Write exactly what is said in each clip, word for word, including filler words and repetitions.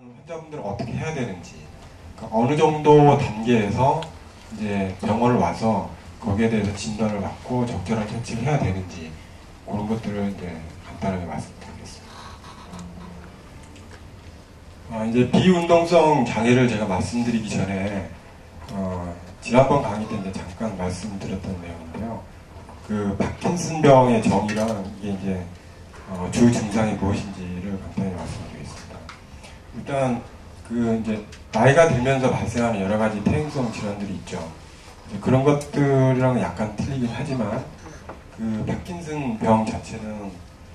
그럼 환자분들은 어떻게 해야 되는지, 그러니까 어느 정도 단계에서 이제 병원을 와서 거기에 대해서 진단을 받고 적절한 처치를 해야 되는지 그런 것들을 이제 간단하게 말씀드리겠습니다. 아, 이제 비운동성 장애를 제가 말씀드리기 전에 어, 지난번 강의 때 이제 잠깐 말씀드렸던 내용인데요. 그 파킨슨병의 정의랑 이게 이제 어, 주 증상이 무엇인지를 간단히 말씀드리겠습니다. 일단 그 이제 나이가 들면서 발생하는 여러 가지 퇴행성 질환들이 있죠. 그런 것들이랑 약간 틀리긴 하지만 그 파킨슨 병 자체는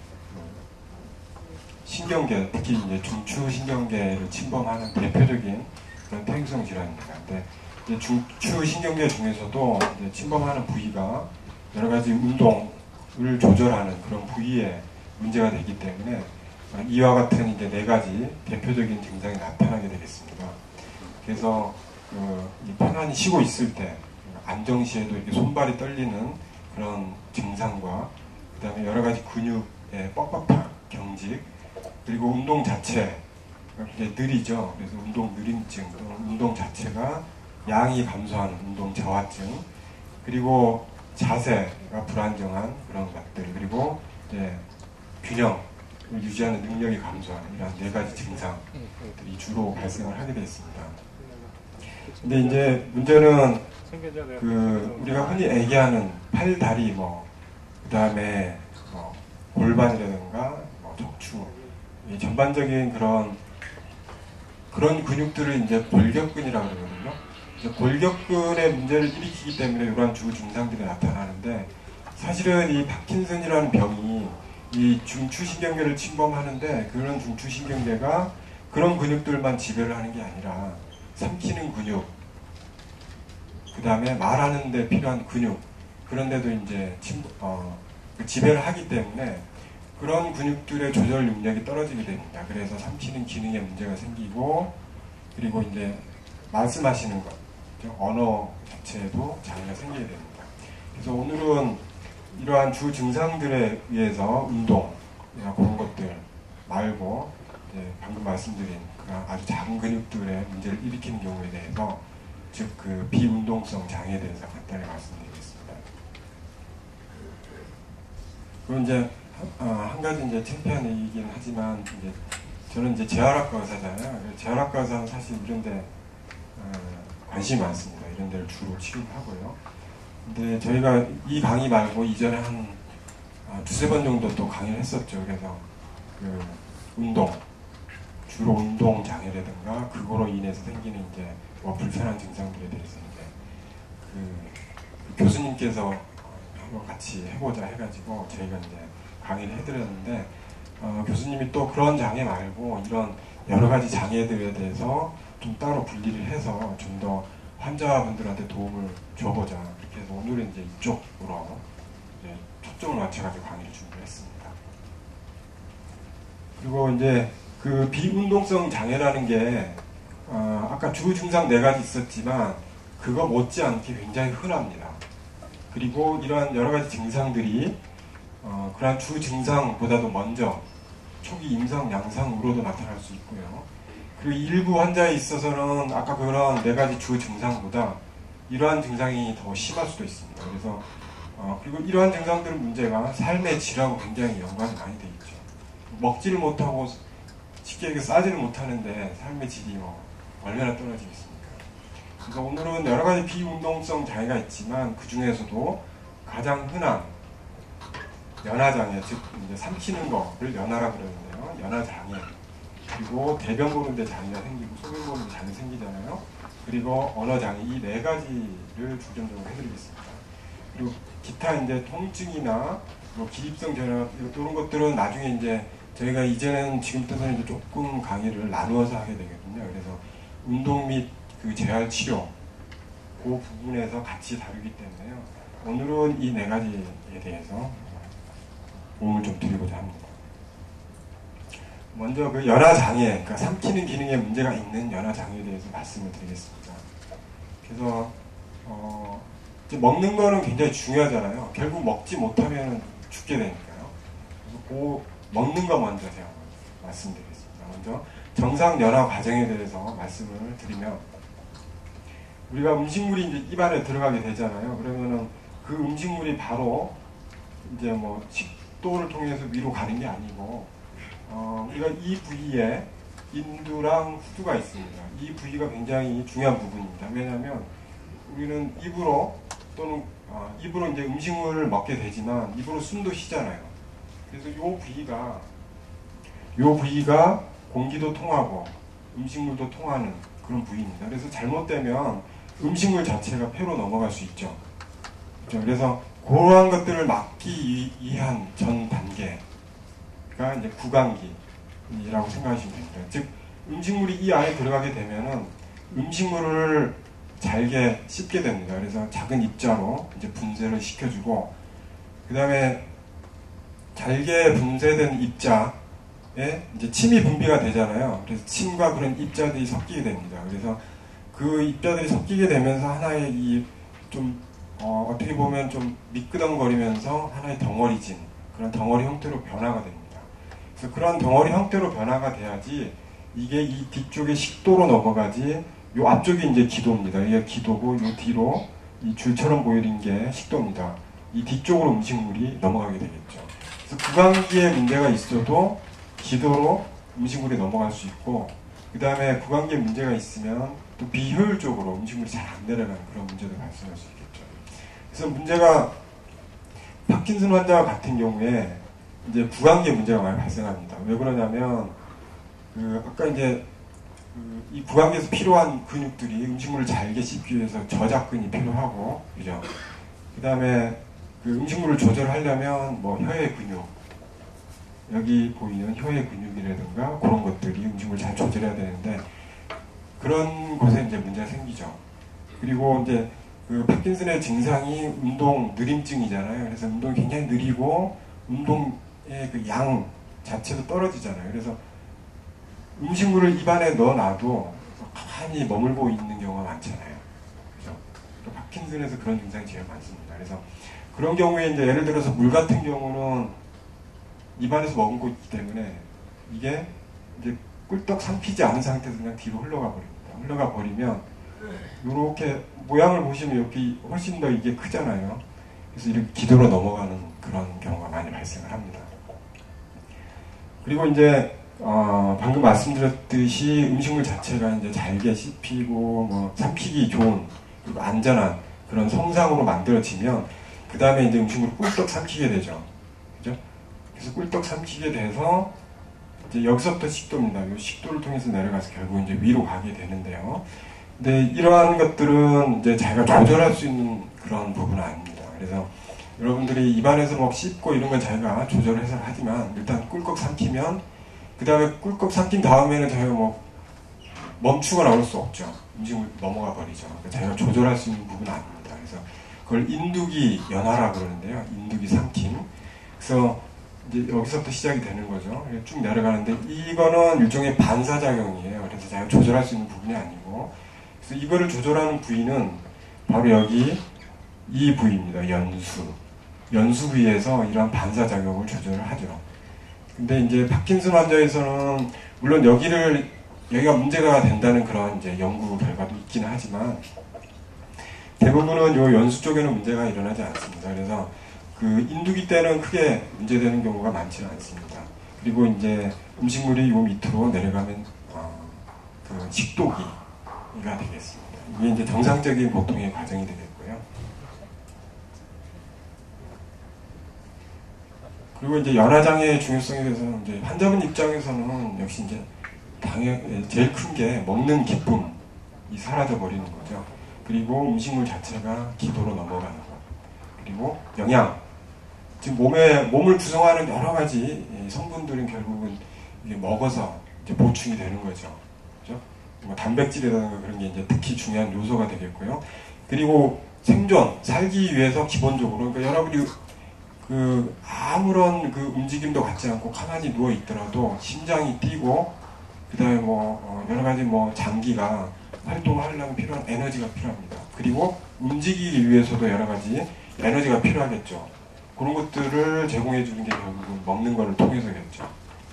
신경계, 특히 이제 중추 신경계를 침범하는 대표적인 그런 퇴행성 질환입니다. 근데 이제 중추 신경계 중에서도 이제 침범하는 부위가 여러 가지 운동을 조절하는 그런 부위에 문제가 되기 때문에 이와 같은 이제 네 가지 대표적인 증상이 나타나게 되겠습니다. 그래서 그 편안히 쉬고 있을 때 안정시에도 이렇게 손발이 떨리는 그런 증상과 그 다음에 여러 가지 근육의 뻑뻑함, 경직, 그리고 운동 자체 이제 느리죠. 그래서 운동 느림증 또는 운동 자체가 양이 감소하는 운동 저하증, 그리고 자세가 불안정한 그런 것들, 그리고 이제 균형을 유지하는 능력이 감소하는 이런 네 가지 증상들이 주로 발생을 하게 되어 있습니다. 근데 이제 문제는 그 우리가 흔히 얘기하는 팔, 다리, 뭐 그다음에 뭐 골반이라든가 뭐 척추, 이 전반적인 그런 그런 근육들을 이제 골격근이라고 그러거든요. 골격근의 문제를 일으키기 때문에 이러한 주 증상들이 나타나는데, 사실은 이 파킨슨이라는 병이 이 중추신경계를 침범하는데 그런 중추신경계가 그런 근육들만 지배를 하는 게 아니라 삼키는 근육, 그 다음에 말하는 데 필요한 근육, 그런 데도 이제 침, 어, 지배를 하기 때문에 그런 근육들의 조절 능력이 떨어지게 됩니다. 그래서 삼키는 기능에 문제가 생기고, 그리고 이제 말씀하시는 것, 언어 자체에도 장애가 생기게 됩니다. 그래서 오늘은 이러한 주 증상들에 의해서 운동, 그런 것들 말고 이제 방금 말씀드린 그런 아주 작은 근육들의 문제를 일으키는 경우에 대해서, 즉 그 비운동성 장애에 대해서 간단히 말씀드리겠습니다. 그리고 이제 어, 한 가지 이제 창피한 얘기긴 하지만, 이제 저는 이제 재활학과 의사잖아요. 재활학과 의사는 사실 이런데 어, 관심이 많습니다. 이런 데를 주로 치료를 하고요. 근데 저희가 이 강의 말고 이전에 한 어, 두세 번 정도 또 강의를 했었죠. 그래서 그 운동, 주로 운동 장애라든가 그거로 인해서 생기는 이제 뭐 불편한 증상들에 대해서 이제 그, 그 교수님께서 한번 같이 해보자 해가지고 저희가 이제 강의를 해드렸는데, 어, 교수님이 또 그런 장애 말고 이런 여러 가지 장애들에 대해서 좀 따로 분리를 해서 좀 더 환자분들한테 도움을 줘보자, 그렇게 해서 오늘은 이제 이쪽으로 이제 초점을 맞춰가지고 강의를 준비했습니다. 그리고 이제 그 비운동성 장애라는 게 어, 아까 주 증상 네 가지 있었지만 그거 못지않게 굉장히 흔합니다. 그리고 이러한 여러 가지 증상들이 어, 그러한 주 증상보다도 먼저 초기 임상, 양상으로도 나타날 수 있고요. 그리고 일부 환자에 있어서는 아까 그런 네 가지 주 증상보다 이러한 증상이 더 심할 수도 있습니다. 그래서 어, 그리고 이러한 증상들은 문제가 삶의 질하고 굉장히 연관이 많이 돼 있죠. 먹지를 못하고 쉽게 얘기해 싸지를 못하는데 삶의 질이 뭐 얼마나 떨어지겠습니까? 그래서 오늘은 여러 가지 비운동성 장애가 있지만 그 중에서도 가장 흔한 연화장애, 즉 이제 삼키는 거를 연화라 그러는데요. 연화장애, 그리고 대변 보는데 장애가 생기고 소변 보는데 장애 생기잖아요. 그리고 언어장애, 이 네 가지를 중점적으로 해드리겠습니다. 그리고 기타 이제 통증이나 뭐 기입성 전화 이런 것들은 나중에 이제 저희가 이제는 지금부터는 이제 조금 강의를 나누어서 하게 되거든요. 그래서 운동 및 그 재활 치료 그 부분에서 같이 다루기 때문에요. 오늘은 이 네 가지에 대해서 도움을 좀 드리고자 합니다. 먼저 그 연화장애, 그러니까 삼키는 기능에 문제가 있는 연화장애에 대해서 말씀을 드리겠습니다. 그래서 어, 이제 먹는 거는 굉장히 중요하잖아요. 결국 먹지 못하면 죽게 되니까요. 그래서 그 먹는 거 먼저 제가 말씀드리겠습니다. 먼저 정상 연화 과정에 대해서 말씀을 드리면, 우리가 음식물이 이제 입안에 들어가게 되잖아요. 그러면은 그 음식물이 바로 이제 뭐 식도를 통해서 위로 가는 게 아니고, 어, 우리가 이 부위에 인두랑 후두가 있습니다. 이 부위가 굉장히 중요한 부분입니다. 왜냐하면 우리는 입으로 또는 어, 입으로 이제 음식물을 먹게 되지만 입으로 숨도 쉬잖아요. 그래서 이 부위가 이 부위가 공기도 통하고 음식물도 통하는 그런 부위입니다. 그래서 잘못되면 음식물 자체가 폐로 넘어갈 수 있죠. 그렇죠? 그래서 그러한 것들을 막기 위한 전 단계가 이제 구강기라고 생각하시면 됩니다. 즉 음식물이 이 안에 들어가게 되면은 음식물을 잘게 씹게 됩니다. 그래서 작은 입자로 이제 분쇄를 시켜주고, 그 다음에 잘게 분쇄된 입자에 이제 침이 분비가 되잖아요. 그래서 침과 그런 입자들이 섞이게 됩니다. 그래서 그 입자들이 섞이게 되면서 하나의 이 좀 어, 어떻게 보면 좀 미끄덩거리면서 하나의 덩어리진 그런 덩어리 형태로 변화가 됩니다. 그래서 그런 덩어리 형태로 변화가 돼야지 이게 이 뒤쪽에 식도로 넘어가지, 요 앞쪽이 이제 기도입니다. 이게 기도고 요 뒤로 이 줄처럼 보이는 게 식도입니다. 이 뒤쪽으로 음식물이 넘어가게 되겠죠. 그래서 구강기에 문제가 있어도 기도로 음식물이 넘어갈 수 있고, 그 다음에 구강기에 문제가 있으면 또 비효율적으로 음식물이 잘 안 내려가는 그런 문제도 발생할 수 있겠죠. 그래서 문제가 파킨슨 환자와 같은 경우에 이제 구강기에 문제가 많이 발생합니다. 왜 그러냐면 그 아까 이제 그 이 구강기에서 필요한 근육들이 음식물을 잘게 씹기 위해서 저작근이 필요하고, 그죠? 그 다음에 그 음식물을 조절하려면 뭐 혀의 근육, 여기 보이는 혀의 근육이라든가 그런 것들이 음식물을 잘 조절해야 되는데 그런 곳에 이제 문제가 생기죠. 그리고 이제 그 파킨슨의 증상이 운동 느림증이잖아요. 그래서 운동이 굉장히 느리고 운동의 그 양 자체도 떨어지잖아요. 그래서 음식물을 입안에 넣어놔도 가만히 머물고 있는 경우가 많잖아요. 그죠? 파킨슨에서 그런 증상이 제일 많습니다. 그래서 그런 경우에 이제 예를 들어서 물 같은 경우는 입안에서 머금고 있기 때문에 이게 이제 꿀떡 삼키지 않은 상태에서 그냥 뒤로 흘러가 버립니다. 흘러가 버리면 이렇게 모양을 보시면 여기 훨씬 더 이게 크잖아요. 그래서 이렇게 기도로 넘어가는 그런 경우가 많이 발생을 합니다. 그리고 이제 어, 방금 말씀드렸듯이 음식물 자체가 이제 잘게 씹히고 뭐 삼키기 좋은 그리고 안전한 그런 성상으로 만들어지면 그 다음에 이제 음식물을 꿀떡 삼키게 되죠. 그죠? 그래서 꿀떡 삼키게 돼서 이제 여기서부터 식도입니다. 이 식도를 통해서 내려가서 결국 이제 위로 가게 되는데요. 근데 이러한 것들은 이제 자기가 조절할 수 있는 그런 부분은 아닙니다. 그래서 여러분들이 입안에서 뭐 씹고 이런 건 자기가 조절해서 하지만 일단 꿀꺽 삼키면 그 다음에 꿀꺽 삼킨 다음에는 자기가 뭐 멈추거나 그럴 수 없죠. 음식물 넘어가 버리죠. 그러니까 자기가 조절할 수 있는 부분은 아닙니다. 그래서 그걸 인두기 연화라 그러는데요. 인두기 삼킴. 그래서 이제 여기서부터 시작이 되는 거죠. 쭉 내려가는데 이거는 일종의 반사작용이에요. 그래서 자기가 조절할 수 있는 부분이 아니고, 그래서 이거를 조절하는 부위는 바로 여기 이 부위입니다. 연수. 연수 부위에서 이러한 반사작용을 조절을 하죠. 근데 이제 파킨슨 환자에서는 물론 여기를 여기가 문제가 된다는 그런 이제 연구 결과도 있기는 하지만 대부분은 요 연수 쪽에는 문제가 일어나지 않습니다. 그래서 그 인두기 때는 크게 문제되는 경우가 많지는 않습니다. 그리고 이제 음식물이 요 밑으로 내려가면 어, 그 식도기가 되겠습니다. 이게 이제 정상적인 보통의 과정이 되겠고요. 그리고 이제 연화장애의 중요성에 대해서는 이제 환자분 입장에서는 역시 이제 당연 제일 큰 게 먹는 기쁨이 사라져 버리는 거죠. 그리고 음식물 자체가 기도로 넘어가는 것. 그리고 영양. 지금 몸에 몸을 구성하는 여러 가지 성분들은 결국은 이게 먹어서 이제 보충이 되는 거죠. 그죠? 뭐 단백질이라든가 그런 게 이제 특히 중요한 요소가 되겠고요. 그리고 생존, 살기 위해서 기본적으로 그러니까 여러분이 그 아무런 그 움직임도 갖지 않고 가만히 누워 있더라도 심장이 뛰고 그다음에 뭐 여러 가지 뭐 장기가 활동을 하려면 필요한 에너지가 필요합니다. 그리고 움직이기 위해서도 여러 가지 에너지가 필요하겠죠. 그런 것들을 제공해 주는 게 결국은 먹는 거를 통해서겠죠.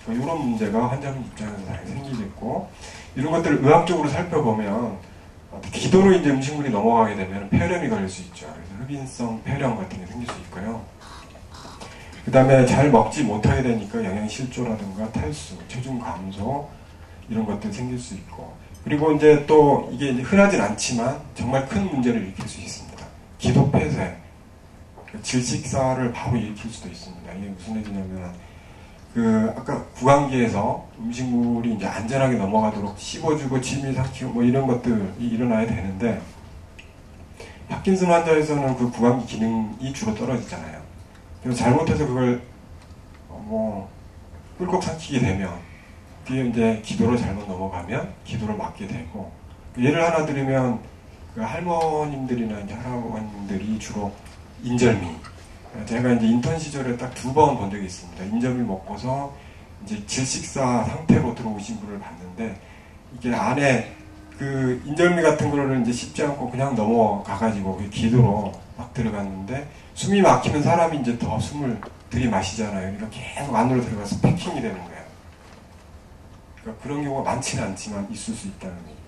이런 문제가 환자분 입장에서 당연히 생기겠고, 이런 것들을 의학적으로 살펴보면 기도로 이제 음식물이 넘어가게 되면 폐렴이 걸릴 수 있죠. 그래서 흡인성 폐렴 같은 게 생길 수 있고요. 그 다음에 잘 먹지 못하게 되니까 영양실조라든가 탈수, 체중 감소 이런 것들이 생길 수 있고, 그리고 이제 또 이게 이제 흔하진 않지만 정말 큰 문제를 일으킬 수 있습니다. 기도 폐쇄, 질식사를 바로 일으킬 수도 있습니다. 이게 무슨 얘기냐면, 그 아까 구강기에서 음식물이 이제 안전하게 넘어가도록 씹어주고 침이 삼키고 뭐 이런 것들이 일어나야 되는데, 파킨슨 환자에서는 그 구강기 기능이 주로 떨어지잖아요. 그래서 잘못해서 그걸 뭐 꿀꺽 삼키게 되면 그게 이제 기도로 잘못 넘어가면 기도를 막게 되고, 예를 하나 들으면 그 할머님들이나 이제 할아버님들이 주로 인절미, 제가 이제 인턴 시절에 딱 두 번 본 적이 있습니다. 인절미 먹고서 이제 질식사 상태로 들어오신 분을 봤는데, 이게 안에 그 인절미 같은 거를 이제 씹지 않고 그냥 넘어가가지고 그 기도로 막 들어갔는데, 숨이 막히면 사람이 이제 더 숨을 들이마시잖아요. 그러니까 계속 안으로 들어가서 패킹이 되는 거예요. 그러니까 그런 경우가 많지는 않지만 있을 수 있다는 얘기예요.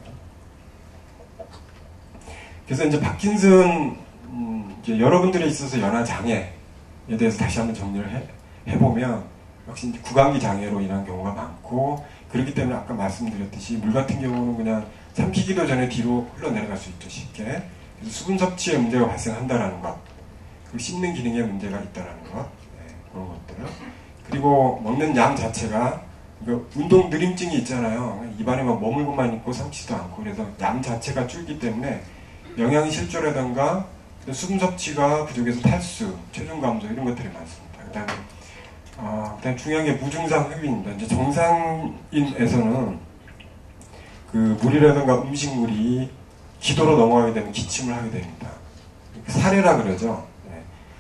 그래서 이제 파킨슨 음, 이제 여러분들에 있어서 연화 장애에 대해서 다시 한번 정리를 해, 해보면, 역시 이제 구강기 장애로 인한 경우가 많고, 그렇기 때문에 아까 말씀드렸듯이 물 같은 경우는 그냥 삼키기도 전에 뒤로 흘러내려갈 수 있죠, 쉽게. 그래서 수분 섭취에 문제가 발생한다라는 것, 그리고 씹는 기능에 문제가 있다라는 것, 네, 그런 것들을. 그리고 먹는 양 자체가, 그러니까 운동 느림증이 있잖아요. 입안에 막 머물고만 있고 삼키지도 않고, 그래서 양 자체가 줄기 때문에 영양 실조라든가 수분 섭취가 부족해서 탈수, 체중 감소 이런 것들이 많습니다. 그다음에 어, 그다음 중요한 게 무증상 흡입입니다. 이제 정상인에서는 그 물이라든가 음식물이 기도로 넘어가게 되면 기침을 하게 됩니다. 사례라 그러죠. 네.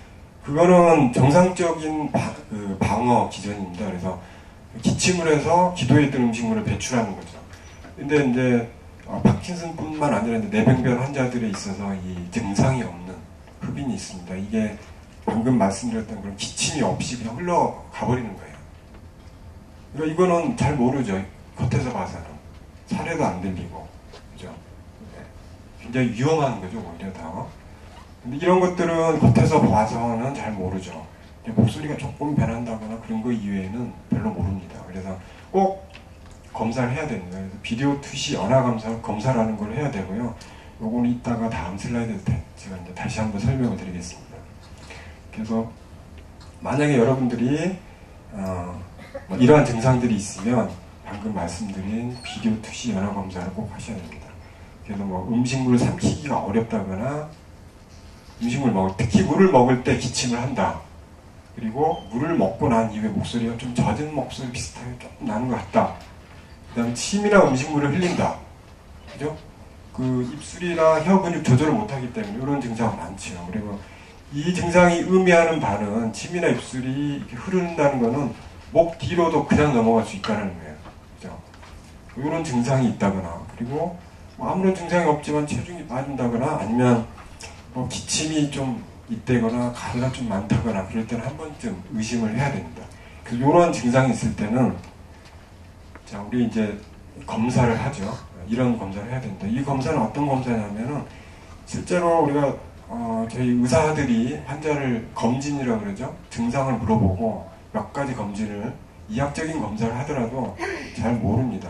그거는 정상적인 바, 그 방어 기전입니다. 그래서 기침을 해서 기도에 있던 음식물을 배출하는 거죠. 근데 이제 어, 파킨슨뿐만 아니라 이제 뇌병변 환자들에 있어서 이 증상이 없는 흡인이 있습니다. 이게 방금 말씀드렸던 그런 기침이 없이 그냥 흘러가 버리는 거예요. 그러니까 이거는 잘 모르죠. 겉에서 봐서는. 사례도 안 들리고. 그죠? 네. 굉장히 위험한 거죠, 오히려 더. 근데 이런 것들은 겉에서 봐서는 잘 모르죠. 목소리가 조금 변한다거나 그런 거 이외에는 별로 모릅니다. 그래서 꼭 검사를 해야 됩니다. 그래서 비디오 투시 연화 검사, 검사라는 걸 해야 되고요. 요거는 이따가 다음 슬라이드에서 제가 이제 다시 한번 설명을 드리겠습니다. 그래서 만약에 여러분들이 어, 뭐 이러한 증상들이 있으면 방금 말씀드린 비디오 투시 연화 검사를 꼭 하셔야 됩니다. 그래서 뭐 음식물을 삼키기가 어렵다거나 음식물 먹을 특히 물을 먹을 때 기침을 한다. 그리고 물을 먹고 난 이후에 목소리가 좀 젖은 목소리 비슷하게 조금 나는 것 같다. 그 다음에 침이나 음식물을 흘린다. 그죠? 그 입술이나 혀 근육 조절을 못하기 때문에 이런 증상은 많죠. 그리고 이 증상이 의미하는 바는 침이나 입술이 이렇게 흐른다는 거는 목 뒤로도 그냥 넘어갈 수 있다는 거예요. 그죠? 이런 증상이 있다거나, 그리고 뭐 아무런 증상이 없지만 체중이 빠진다거나, 아니면 뭐 기침이 좀 있다거나 가루가 좀 많다거나, 그럴 때는 한 번쯤 의심을 해야 됩니다. 그래서 이런 증상이 있을 때는 자, 우리 이제 검사를 하죠. 이런 검사를 해야 된다. 이 검사는 어떤 검사냐면은 실제로 우리가 어, 저희 의사들이 환자를 검진이라고 그러죠. 증상을 물어보고 몇 가지 검진을 이학적인 검사를 하더라도 잘 모릅니다.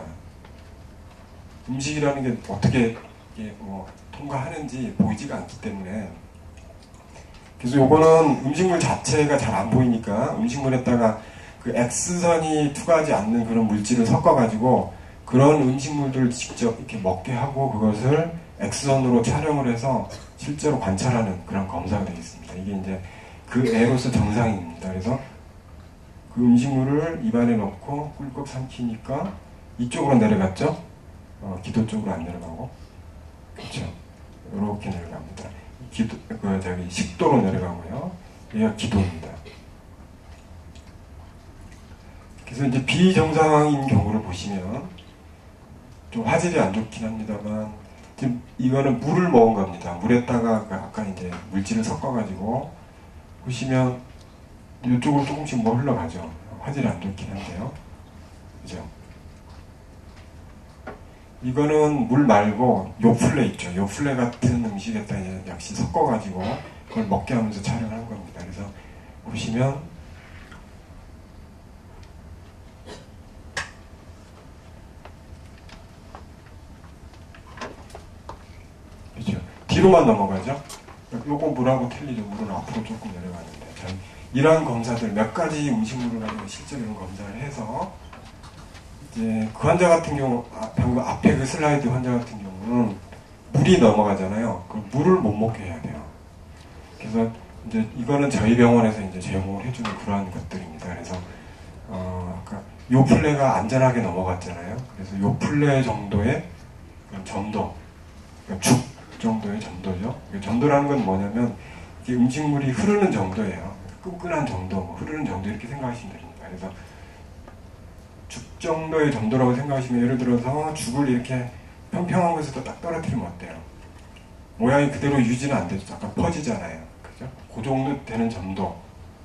음식이라는 게 어떻게 이게 뭐 통과하는지 보이지가 않기 때문에. 그래서 요거는 음식물 자체가 잘 안 보이니까 음식물에다가 그 X선이 투과하지 않는 그런 물질을 섞어가지고 그런 음식물들을 직접 이렇게 먹게 하고 그것을 X선으로 촬영을 해서 실제로 관찰하는 그런 검사가 되겠습니다. 이게 이제 그 애로서 정상입니다. 그래서 그 음식물을 입안에 넣고 꿀꺽 삼키니까 이쪽으로 내려갔죠? 어, 기도 쪽으로 안 내려가고. 그렇죠? 이렇게 내려갑니다. 기도, 그, 저기, 식도로 내려가고요. 얘가 기도입니다. 그래서 이제 비정상인 경우를 보시면 좀 화질이 안 좋긴 합니다만, 지금 이거는 물을 먹은 겁니다. 물에다가 아까 이제 물질을 섞어가지고 보시면 이쪽으로 조금씩 뭐 흘러가죠. 화질이 안 좋긴 한데요. 그죠? 이거는 물 말고 요플레 있죠. 요플레 같은 음식에다 역시 섞어가지고 그걸 먹게 하면서 촬영한 겁니다. 그래서 보시면 그죠? 뒤로만 넘어가죠. 요거 물하고 틀리죠. 물은 앞으로 조금 내려가는데 자, 이러한 검사들 몇 가지 음식물을 가지고 실제로 이런 검사를 해서 이제 그 환자 같은 경우, 아, 방금 앞에 그 슬라이드 환자 같은 경우는 물이 넘어가잖아요. 그 물을 못 먹게 해야 돼요. 그래서 이제 이거는 저희 병원에서 이제 제공을 해주는 그러한 것들입니다. 그래서 어, 아까 요플레가 안전하게 넘어갔잖아요. 그래서 요플레 정도의 점도, 그러니까 죽 정도의 점도죠. 점도라는 건 뭐냐면 이게 음식물이 흐르는 정도예요. 끈끈한 정도, 뭐 흐르는 정도 이렇게 생각하시면 됩니다. 그래서 죽 정도의 정도라고 생각하시면 예를 들어서 죽을 이렇게 평평한 곳에서 딱 떨어뜨리면 어때요? 모양이 그대로 유지는 안 되죠. 약간 퍼지잖아요. 그죠? 그 정도 되는 정도의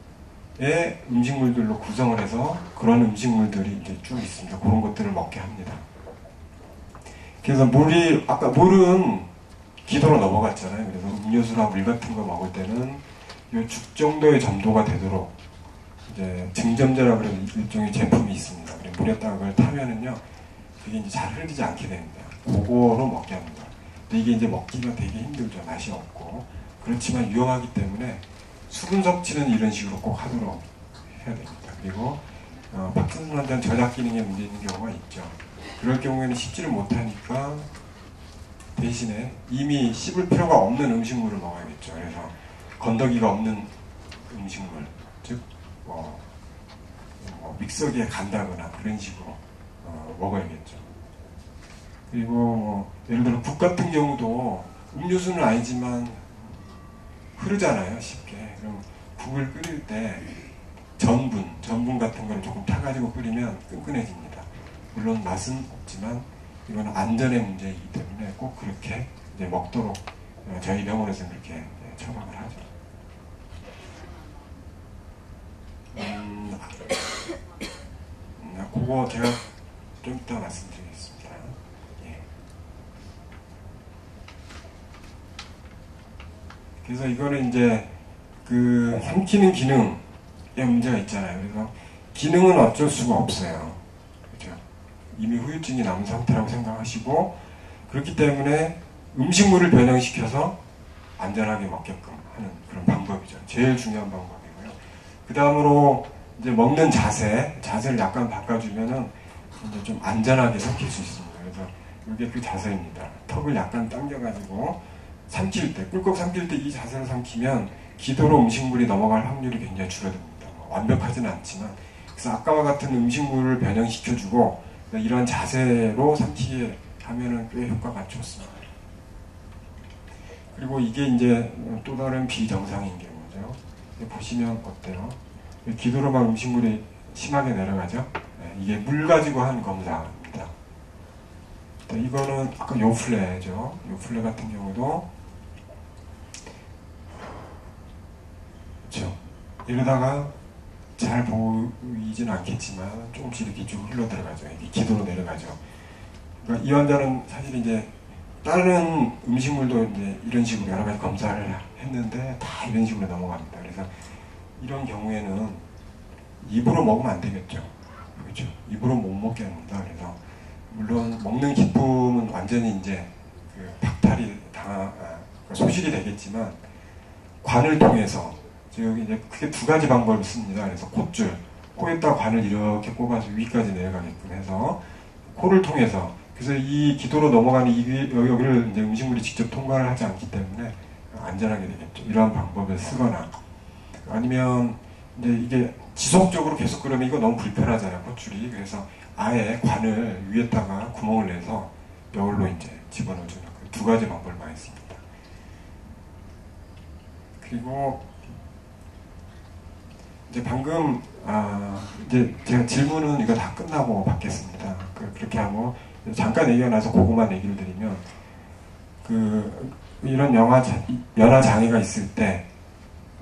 음식물들로 구성을 해서 그런 음식물들이 이제 쭉 있습니다. 그런 것들을 먹게 합니다. 그래서 물이, 아까 물은 기도로 넘어갔잖아요. 그래서 음료수나 물 같은 거 먹을 때는 이 죽 정도의 점도가 되도록 이제 증점제라고 하는 일종의 제품이 있습니다. 물에다가 그걸 타면은요, 그게 이제 잘 흐르지 않게 됩니다. 그거로 먹게 합니다. 근데 이게 이제 먹기가 되게 힘들죠. 맛이 없고. 그렇지만 위험하기 때문에 수분 섭취는 이런 식으로 꼭 하도록 해야 됩니다. 그리고 어, 파킨슨 환자는 저작 기능에 문제 있는 경우가 있죠. 그럴 경우에는 씹지를 못하니까 대신에 이미 씹을 필요가 없는 음식물을 먹어야겠죠. 그래서 건더기가 없는 음식물, 즉 뭐, 뭐 믹서기에 간다거나 그런 식으로 어, 먹어야겠죠. 그리고 뭐 예를 들어 국 같은 경우도 음료수는 아니지만 흐르잖아요, 쉽게. 그럼 국을 끓일 때 전분, 전분 같은 걸 조금 타가지고 끓이면 끈끈해집니다. 물론 맛은 없지만 이거는 안전의 문제이기 때문에 꼭 그렇게 이제 먹도록 저희 병원에서는 그렇게 처방을 하죠. 음, 그거 제가 좀 이따 말씀드리겠습니다. 예. 그래서 이거는 이제 그 삼키는 기능에 문제가 있잖아요. 그래서 기능은 어쩔 수가 없어요. 그렇죠? 이미 후유증이 남은 상태라고 생각하시고 그렇기 때문에 음식물을 변형시켜서 안전하게 먹게끔 하는 그런 방법이죠. 제일 중요한 방법이고요. 그 다음으로 이제 먹는 자세, 자세를 약간 바꿔주면은 이제 좀 안전하게 삼킬 수 있습니다. 그래서 이게 그 자세입니다. 턱을 약간 당겨가지고 삼킬 때, 꿀꺽 삼킬 때 이 자세로 삼키면 기도로 음식물이 넘어갈 확률이 굉장히 줄어듭니다. 뭐 완벽하지는 않지만 그래서 아까와 같은 음식물을 변형시켜주고 이런 자세로 삼키게 하면은 꽤 효과가 좋습니다. 그리고 이게 이제 또 다른 비정상인 경우죠. 보시면 어때요? 기도로만 음식물이 심하게 내려가죠? 네, 이게 물 가지고 한 검사입니다. 네, 이거는 아까 요플레죠. 요플레 같은 경우도 그렇죠. 이러다가 잘 보이지는 않겠지만 조금씩 이렇게 쭉 흘러 들어가죠. 이게 기도로 내려가죠. 그러니까 이 환자는 사실 이제 다른 음식물도 이제 이런 식으로 여러 가지 검사를 했는데 다 이런 식으로 넘어갑니다. 그래서 이런 경우에는 입으로 먹으면 안 되겠죠. 그렇죠. 입으로 못 먹게 합니다. 그래서 물론 먹는 기쁨은 완전히 이제 그 박탈이 다 아, 소실이 되겠지만 관을 통해서 즉 이제 크게 두 가지 방법을 씁니다. 그래서 콧줄, 코에다 관을 이렇게 꼽아서 위까지 내려가게끔 해서 코를 통해서 그래서 이 기도로 넘어가는 이 여기를 이제 음식물이 직접 통과를 하지 않기 때문에 안전하게 되겠죠. 이러한 방법을 쓰거나 아니면 이제 이게 지속적으로 계속 그러면 이거 너무 불편하잖아요, 콧줄이. 그래서 아예 관을 위에다가 구멍을 내서 여울로 이제 집어넣어주는 그 두 가지 방법을 많이 씁니다. 그리고 이제 방금 아 이제 제가 질문은 이거 다 끝나고 받겠습니다. 그, 그렇게 하고 잠깐 얘기가 나서 그것만 얘기를 드리면 그 이런 영아 연화 장애가 있을 때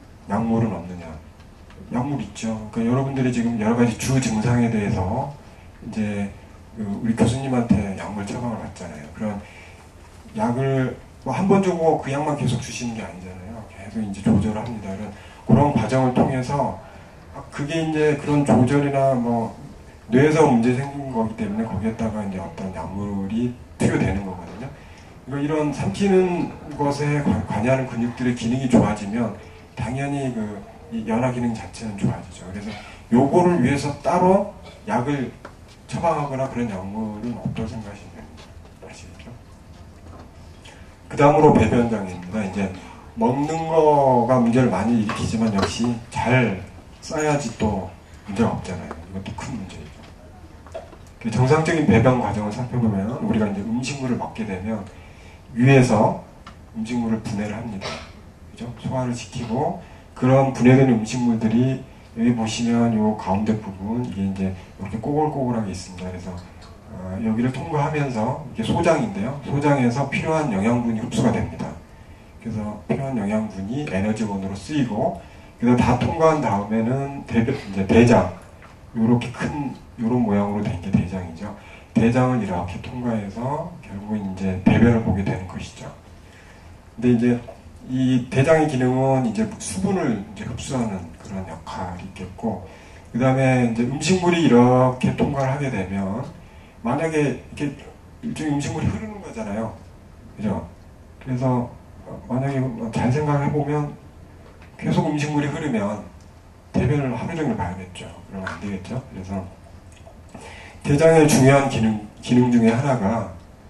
약물은 없느냐? 약물 있죠. 그러니까 여러분들이 지금 여러 가지 주 증상에 대해서 이제 그 우리 교수님한테 약물 처방을 받잖아요. 그런 약을 뭐 한 번 주고 그 약만 계속 주시는 게 아니잖아요. 계속 이제 조절을 합니다. 그런, 그런 과정을 통해서 그게 이제 그런 조절이나 뭐 뇌에서 문제 생긴 거기 때문에 거기에다가 이제 어떤 약물이 투여되는 거거든요. 그러니까 이런 삼키는 것에 관여하는 근육들의 기능이 좋아지면 당연히 그 연화 기능 자체는 좋아지죠. 그래서 요거를 위해서 따로 약을 처방하거나 그런 약물은 없다고 생각하시면 됩니다. 아시겠죠? 그 다음으로 배변장애입니다. 이제 먹는 거가 문제를 많이 일으키지만 역시 잘 싸야지 또 문제가 없잖아요. 이것도 큰 문제이죠. 정상적인 배변 과정을 살펴보면 우리가 이제 음식물을 먹게 되면 위에서 음식물을 분해를 합니다. 그죠? 소화를 시키고 그런 분해된 음식물들이 여기 보시면 요 가운데 부분 이게 이제 이렇게 꼬글꼬글하게 있습니다. 그래서 어, 여기를 통과하면서 이게 소장인데요. 소장에서 필요한 영양분이 흡수가 됩니다. 그래서 필요한 영양분이 에너지원으로 쓰이고 그래서 다 통과한 다음에는 대, 이제 대장 요렇게 큰 요런 모양으로 된 게 대장이죠. 대장을 이렇게 통과해서 결국은 이제 배변을 보게 되는 것이죠. 근데 이제 이 대장의 기능은 이제 수분을 이제 흡수하는 그런 역할이 있겠고, 그 다음에 이제 음식물이 이렇게 통과를 하게 되면, 만약에 이렇게 일종의 음식물이 흐르는 거잖아요. 그죠? 그래서 만약에 잘 생각해 보면 계속 음식물이 흐르면 대변을 하루 종일 봐야겠죠. 그러면 안 되겠죠. 그래서 대장의 중요한 기능, 기능 중에 하나가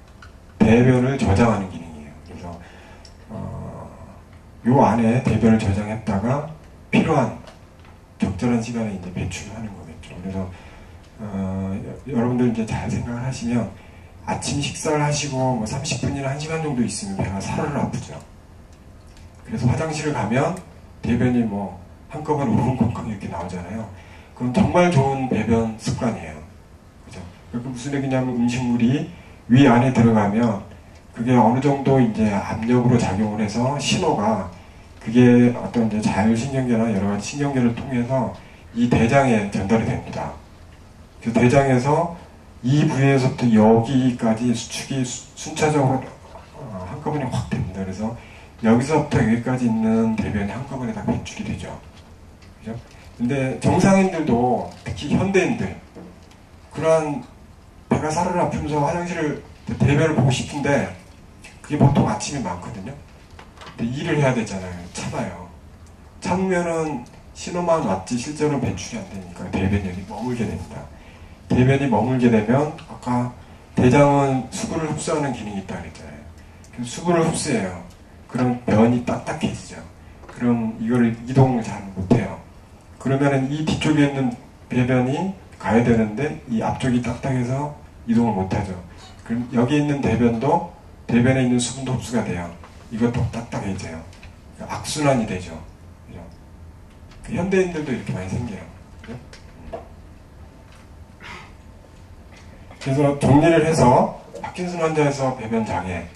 대변을 저장하는 기능이에요. 그래서 어, 요 안에 대변을 저장했다가 필요한 적절한 시간에 이제 배출하는 거겠죠. 그래서 어, 여러분들 이제 잘 생각을 하시면 아침 식사를 하시고 뭐 삼십 분이나 한 시간 정도 있으면 배가 사르르 아프죠. 그래서 화장실을 가면 대변이 뭐 한꺼번에 우르렁콩콩 이렇게 나오잖아요. 그럼 정말 좋은 배변 습관이에요. 그죠? 그러니까 무슨 얘기냐면 음식물이 위 안에 들어가면 그게 어느 정도 이제 압력으로 작용을 해서 신호가 그게 어떤 이제 자율신경계나 여러 가지 신경계를 통해서 이 대장에 전달이 됩니다. 그 대장에서 이 부위에서부터 여기까지 수축이 순차적으로 한꺼번에 확 됩니다. 그래서 여기서부터 여기까지 있는 대변이 한꺼번에 다 배출이 되죠. 그죠? 근데 정상인들도 특히 현대인들 그러한 배가 사르르 아프면서 화장실을 대변을 보고 싶은데 그게 보통 아침에 많거든요. 근데 일을 해야 되잖아요. 참아요. 참으면은 신호만 왔지 실제로 배출이 안 되니까 대변이 여기 머물게 됩니다. 대변이 머물게 되면 아까 대장은 수분을 흡수하는 기능이 있다고 그랬잖아요. 그래서 수분을 흡수해요. 그럼 변이 딱딱해지죠. 그럼 이거를 이동을 잘 못해요. 그러면은 이 뒤쪽에 있는 배변이 가야 되는데 이 앞쪽이 딱딱해서 이동을 못하죠. 그럼 여기 있는 대변도 대변에 있는 수분도 흡수가 돼요. 이것도 딱딱해져요. 그러니까 악순환이 되죠. 그죠? 그 현대인들도 이렇게 많이 생겨요. 그죠? 그래서 정리를 해서 파킨슨 환자에서 배변 장애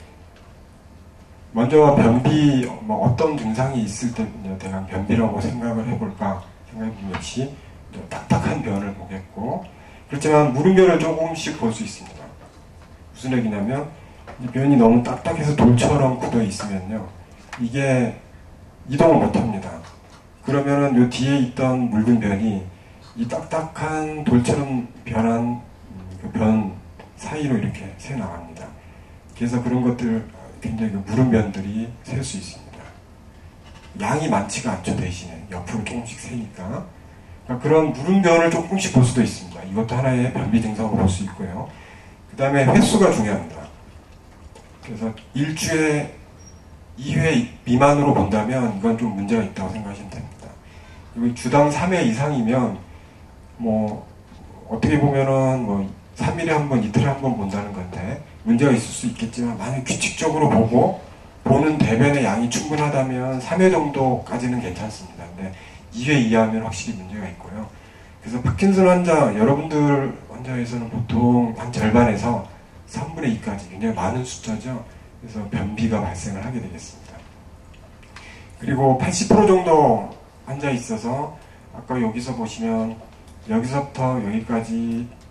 먼저 변비 뭐 어떤 증상이 있을 때 대강 변비라고 생각을 해볼까 생각해보면 역시 딱딱한 변을 보겠고 그렇지만 물음변을 조금씩 볼 수 있습니다. 무슨 얘기냐면 변이 너무 딱딱해서 돌처럼 굳어 있으면요 이게 이동을 못합니다. 그러면은 요 뒤에 있던 묽은 변이 이 딱딱한 돌처럼 변한 그 변 사이로 이렇게 새 나갑니다. 그래서 그런 것들 굉장히 그 물음변들이 셀 수 있습니다. 양이 많지가 않죠. 대신에 옆으로 조금씩 새니까 그러니까 그런 물음변을 조금씩 볼 수도 있습니다. 이것도 하나의 변비 증상으로 볼 수 있고요. 그 다음에 횟수가 중요합니다. 그래서 일주에 이 회 미만으로 본다면 이건 좀 문제가 있다고 생각하시면 됩니다. 그리고 주당 삼 회 이상이면 뭐 어떻게 보면은 뭐 삼 일에 한 번, 이틀에 한 번 본다는 건데 문제가 있을 수 있겠지만 만약 규칙적으로 보고 보는 대변의 양이 충분하다면 삼 회 정도까지는 괜찮습니다. 근데 이 회 이하면 확실히 문제가 있고요. 그래서 파킨슨 환자, 여러분들 환자에서는 보통 한 절반에서 삼분의 이까지 굉장히 많은 숫자죠. 그래서 변비가 발생을 하게 되겠습니다. 그리고 팔십 퍼센트 정도 환자 있어서 아까 여기서 보시면 여기서부터 여기까지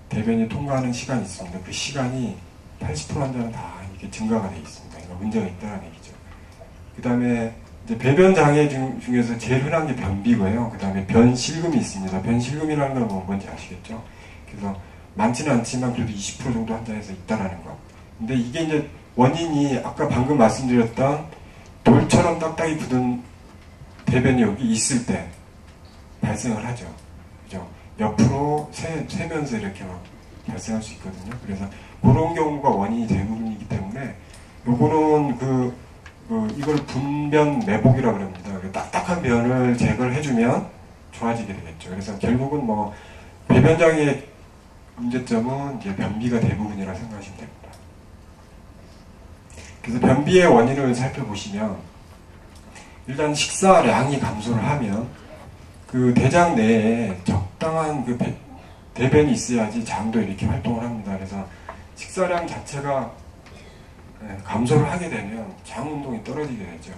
대변이 통과하는 시간이 있습니다. 그 시간이 팔십 퍼센트 환자는 다 이렇게 증가가 되어 있습니다. 그러니까 문제가 있다는 얘기죠. 그 다음에 이제 배변 장애 중, 중에서 제일 흔한 게 변비고요. 그 다음에 변실금이 있습니다. 변실금이라는 건 뭔지 아시겠죠? 그래서 많지는 않지만 그래도 이십 퍼센트 정도 환자에서 있다라는 거. 근데 이게 이제 원인이 아까 방금 말씀드렸던 돌처럼 딱딱이 굳은 대변이 여기 있을 때 발생을 하죠. 그죠? 옆으로 새, 새면서 이렇게 막 발생할 수 있거든요. 그래서 그런 경우가 원인이 대부분이기 때문에 요거는 그, 그 이걸 분변 매복이라고 합니다. 딱딱한 변을 제거를 해주면 좋아지게 되겠죠. 그래서 결국은 뭐 배변장애 문제점은 이제 변비가 대부분이라 생각하시면 됩니다. 그래서 변비의 원인을 살펴보시면 일단 식사량이 감소를 하면 그 대장 내에 적당한 그 배, 대변이 있어야지 장도 이렇게 활동을 합니다. 그래서 식사량 자체가 감소를 하게 되면 장 운동이 떨어지게 되죠.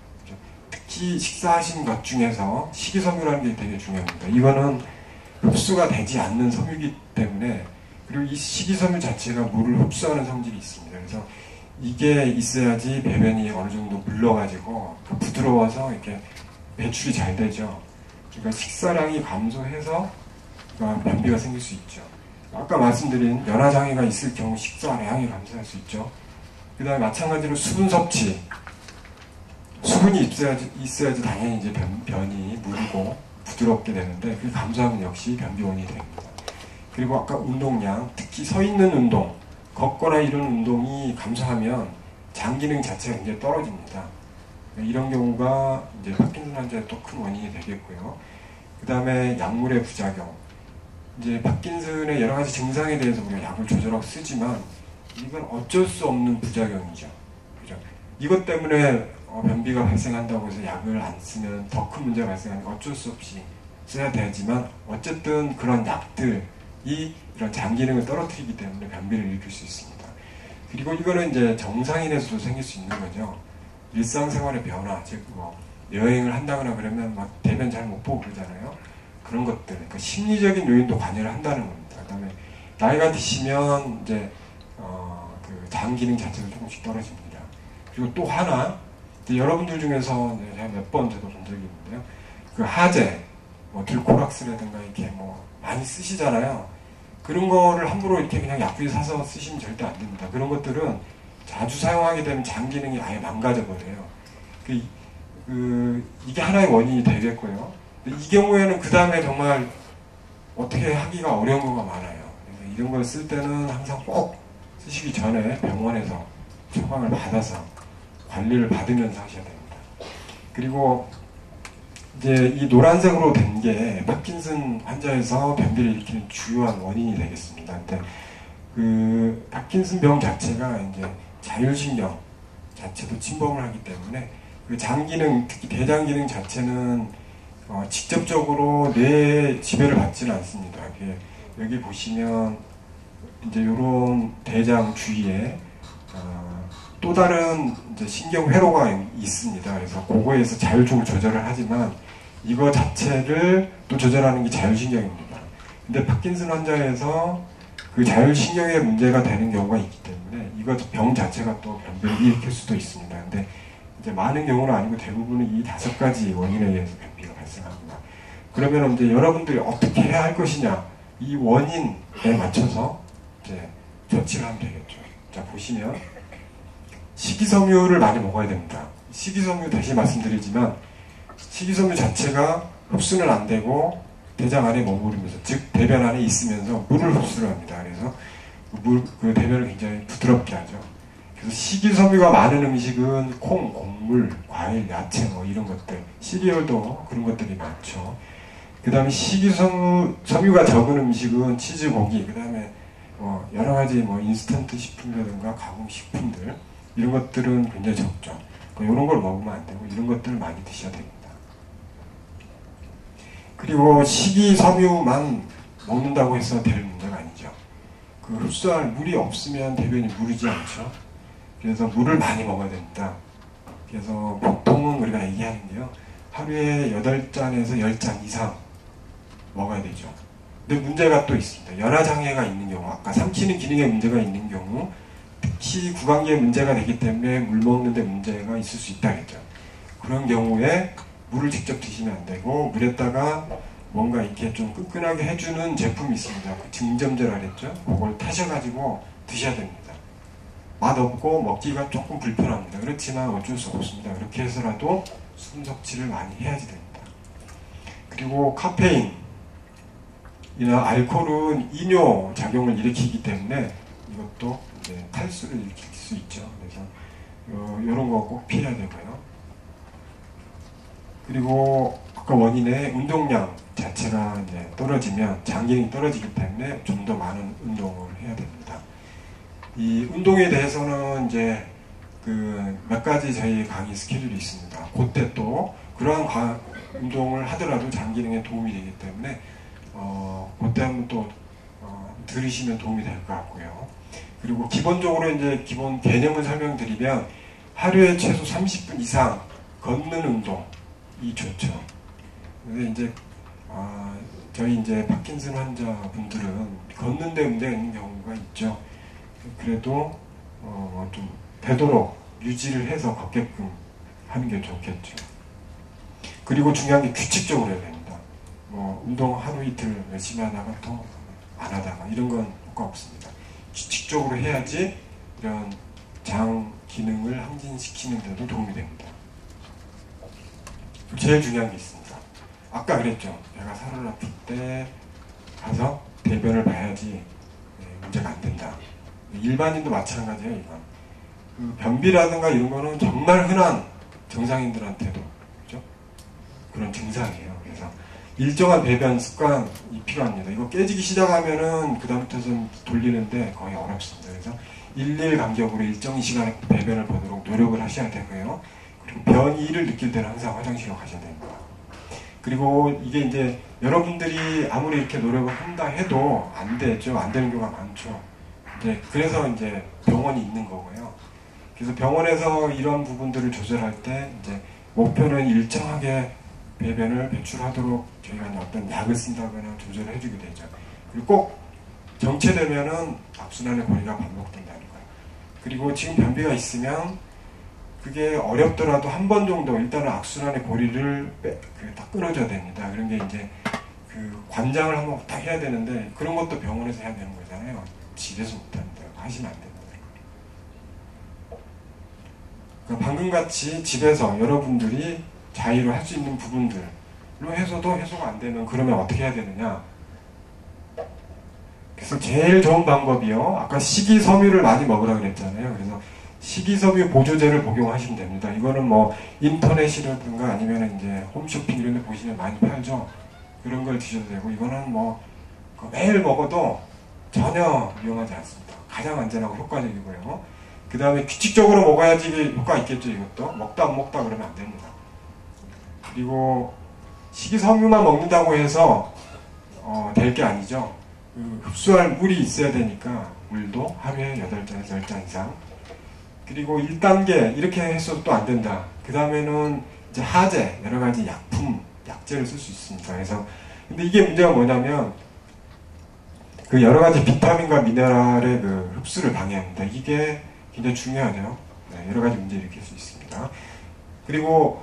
특히 식사하신 것 중에서 식이섬유라는 게 되게 중요합니다. 이거는 흡수가 되지 않는 섬유이기 때문에, 그리고 이 식이섬유 자체가 물을 흡수하는 성질이 있습니다. 그래서 이게 있어야지 배변이 어느 정도 물러가지고 부드러워서 이렇게 배출이 잘 되죠. 그러니까 식사량이 감소해서 변비가 생길 수 있죠. 아까 말씀드린 연화장애가 있을 경우 식사량이 감소할 수 있죠. 그 다음에 마찬가지로 수분 섭취. 수분이 있어야지, 있어야지 당연히 이제 변, 변이 무르고 부드럽게 되는데, 그 감소하면 역시 변비 원인이 됩니다. 그리고 아까 운동량, 특히 서 있는 운동, 걷거나 이런 운동이 감소하면 장 기능 자체가 굉장히 떨어집니다. 이런 경우가 이제 파킨슨 환자의 또 큰 원인이 되겠고요. 그 다음에 약물의 부작용. 이제 파킨슨의 여러 가지 증상에 대해서 우리가 약을 조절하고 쓰지만 이건 어쩔 수 없는 부작용이죠. 그죠? 이것 때문에 어, 변비가 발생한다고 해서 약을 안 쓰면 더 큰 문제가 발생하니까 어쩔 수 없이 써야 되지만, 어쨌든 그런 약들이 이런 장 기능을 떨어뜨리기 때문에 변비를 일으킬 수 있습니다. 그리고 이거는 이제 정상인에서도 생길 수 있는 거죠. 일상생활의 변화, 즉 뭐 여행을 한다거나 그러면 막 대변 잘 못 보고 그러잖아요. 그런 것들, 그러니까 심리적인 요인도 관여를 한다는 겁니다. 그다음에 나이가 드시면 이제 어, 그 장 기능 자체가 조금씩 떨어집니다. 그리고 또 하나, 여러분들 중에서 제가 몇 번 저도 본 적이 있는데요. 그 하제, 뭐 들코락스라든가 이렇게 뭐 많이 쓰시잖아요. 그런 거를 함부로 이렇게 그냥 약국에 사서 쓰시면 절대 안 됩니다. 그런 것들은 자주 사용하게 되면 장 기능이 아예 망가져 버려요. 그, 그, 이게 하나의 원인이 되겠고요. 이 경우에는 그 다음에 정말 어떻게 하기가 어려운 거가 많아요. 그래서 이런 걸 쓸 때는 항상 꼭 쓰시기 전에 병원에서 처방을 받아서 관리를 받으면서 하셔야 됩니다. 그리고 이제 이 노란색으로 된 게 파킨슨 환자에서 변비를 일으키는 주요한 원인이 되겠습니다. 근데 그 파킨슨 병 자체가 이제 자율신경 자체도 침범을 하기 때문에 그 장 기능, 특히 대장 기능 자체는 어, 직접적으로 뇌에 지배를 받지는 않습니다. 여기 보시면 이제 이런 대장 주위에 어, 또 다른 이제 신경 회로가 있습니다. 그래서 그거에서 자율적으로 조절을 하지만 이거 자체를 또 조절하는 게 자율신경입니다. 근데 파킨슨 환자에서 그 자율신경에 문제가 되는 경우가 있기 때문에 이거 병 자체가 또 변비를 일으킬 수도 있습니다. 근데 이제 많은 경우는 아니고 대부분은 이 다섯 가지 원인에 의해서 변비가 발생합니다. 그러면 이제 여러분들이 어떻게 해야 할 것이냐, 이 원인에 맞춰서 이제 조치를 하면 되겠죠. 자, 보시면 식이섬유를 많이 먹어야 됩니다. 식이섬유 다시 말씀드리지만 식이섬유 자체가 흡수는 안 되고 대장 안에 머무르면서, 즉 대변 안에 있으면서 물을 흡수를 합니다. 그래서 그, 물, 그 대변을 굉장히 부드럽게 하죠. 그래서 식이섬유가 많은 음식은 콩, 곡물, 과일, 야채 뭐 이런 것들, 시리얼도 그런 것들이 많죠. 그 다음에 식이섬유가 적은 음식은 치즈, 고기, 그 다음에 뭐 여러 가지 뭐 인스턴트 식품이라든가 가공 식품들, 이런 것들은 굉장히 적죠. 이런 걸 먹으면 안 되고 이런 것들을 많이 드셔야 됩니다. 그리고 식이섬유만 먹는다고 해서 될 문제가 아니죠. 그 흡수할 물이 없으면 대변이 무르지 않죠. 그래서 물을 많이 먹어야 됩니다. 그래서 보통은 우리가 얘기하는데요, 하루에 여덟 잔에서 열 잔 이상 먹어야 되죠. 근데 문제가 또 있습니다. 연화장애가 있는 경우, 아까 삼키는 기능에 문제가 있는 경우, 특히 구강기에 문제가 되기 때문에 물 먹는데 문제가 있을 수 있다 그랬죠. 그런 경우에 물을 직접 드시면 안 되고, 물에다가 뭔가 이렇게 좀 끈끈하게 해주는 제품이 있습니다. 그 증점제라 그랬죠. 그걸 타셔가지고 드셔야 됩니다. 맛없고 먹기가 조금 불편합니다. 그렇지만 어쩔 수 없습니다. 그렇게 해서라도 수분 섭취를 많이 해야지 됩니다. 그리고 카페인 이나 알코올은 이뇨 작용을 일으키기 때문에 이것도 이제 탈수를 일으킬 수 있죠. 그래서 어, 이런 거 꼭 피해야 되고요. 그리고 아까 원인의 운동량 자체가 이제 떨어지면 장 기능이 떨어지기 때문에 좀 더 많은 운동을 해야 됩니다. 이 운동에 대해서는 이제 그 몇 가지 저희 강의 스케줄이 있습니다. 그때 또 그러한 과, 운동을 하더라도 장 기능에 도움이 되기 때문에 어, 그때 한번 또 어, 들으시면 도움이 될 것 같고요. 그리고 기본적으로 이제 기본 개념을 설명드리면 하루에 최소 삼십 분 이상 걷는 운동이 좋죠. 근데 이제 어, 저희 이제 파킨슨 환자분들은 걷는데 문제가 있는 경우가 있죠. 그래도 어, 좀 되도록 유지를 해서 걷게끔 하는 게 좋겠죠. 그리고 중요한 게 규칙적으로 해야 됩니다. 뭐 운동 하루 이틀 열심히 하다가 또 안 하다가 이런 건 효과 없습니다. 규칙적으로 해야지 이런 장 기능을 항진시키는 데도 도움이 됩니다. 제일 중요한 게 있습니다. 아까 그랬죠. 내가 살을 아플 때 가서 대변을 봐야지 문제가 안 된다. 일반인도 마찬가지예요. 이건 그 변비라든가 이런 거는 정말 흔한 정상인들한테도 그죠? 그런 증상이에요. 그래서 일정한 배변 습관이 필요합니다. 이거 깨지기 시작하면은 그 다음부터는 돌리는데 거의 어렵습니다. 그래서 일일 간격으로 일정 시간에 배변을 보도록 노력을 하셔야 되고요. 그리고 변이를 느낄 때는 항상 화장실로 가셔야 됩니다. 그리고 이게 이제 여러분들이 아무리 이렇게 노력을 한다 해도 안 되죠. 안 되는 경우가 많죠. 이제 그래서 이제 병원이 있는 거고요. 그래서 병원에서 이런 부분들을 조절할 때 이제 목표는 일정하게 배변을 배출하도록 저희가 어떤 약을 쓴다거나 조절을 해주게 되죠. 그리고 꼭 정체되면은 악순환의 고리가 반복된다는 거예요. 그리고 지금 변비가 있으면 그게 어렵더라도 한 번 정도 일단은 악순환의 고리를 빼, 그, 딱 끊어줘야 됩니다. 그런 게 이제 그 관장을 한번 딱 해야 되는데 그런 것도 병원에서 해야 되는 거잖아요. 집에서 못합니다. 하시면 안 됩니다. 그러니까 방금 같이 집에서 여러분들이 자의로 할 수 있는 부분들로 해서도 해소가 안 되면 그러면 어떻게 해야 되느냐? 그래서 제일 좋은 방법이요. 아까 식이섬유를 많이 먹으라 그랬잖아요. 그래서 식이섬유 보조제를 복용하시면 됩니다. 이거는 뭐 인터넷이라든가 아니면 이제 홈쇼핑 이런 데 보시면 많이 팔죠. 그런 걸 드셔도 되고 이거는 뭐 매일 먹어도 전혀 위험하지 않습니다. 가장 안전하고 효과적이고요. 그 다음에 규칙적으로 먹어야지 효과가 있겠죠. 이것도 먹다 안 먹다 그러면 안 됩니다. 그리고 식이섬유만 먹는다고 해서 어, 될 게 아니죠. 그 흡수할 물이 있어야 되니까 물도 하루에 여덟 잔에서 열 잔 이상. 그리고 일 단계 이렇게 해서 또 안 된다. 그 다음에는 이제 하제, 여러 가지 약품, 약제를 쓸 수 있습니다. 그래서 근데 이게 문제가 뭐냐면 그 여러 가지 비타민과 미네랄의 그 흡수를 방해합니다. 이게 굉장히 중요하죠. 네, 여러 가지 문제를 일으킬 수 있습니다. 그리고